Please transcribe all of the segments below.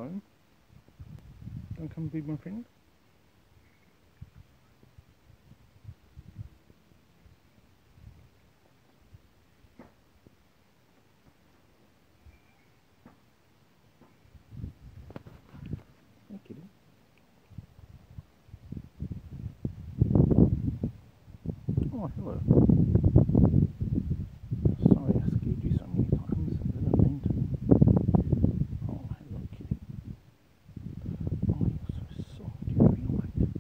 Hello. Don't come be my friend. Hey, kitty. Oh, hello. Sorry I scared you so many times. I didn't mean to. Oh, hello, kitty. Oh, you're so soft. You feel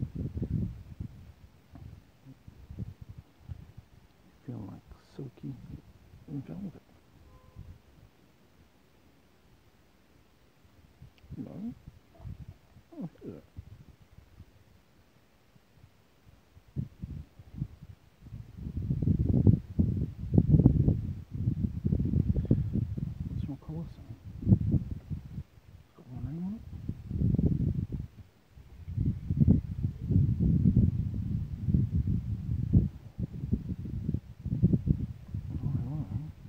like silky velvet. Hello. Oh, hello. What's your collar saying? Got your name on it? Oh, hello.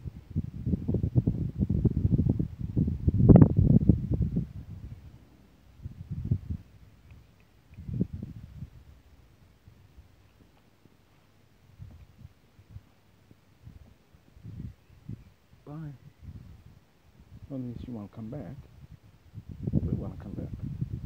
Bye. Unless you want to come back. We want to come back.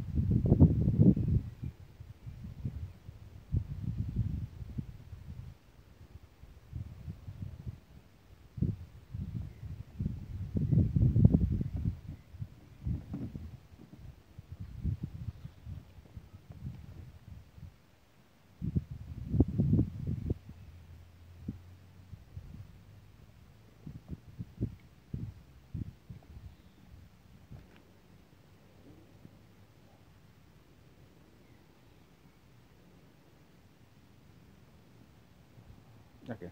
Okay.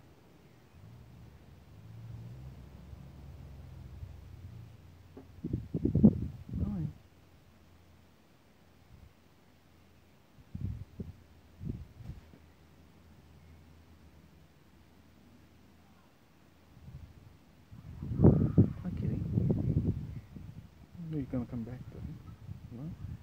Bye. Hi, kitty. I knew you're going to come back, though. No?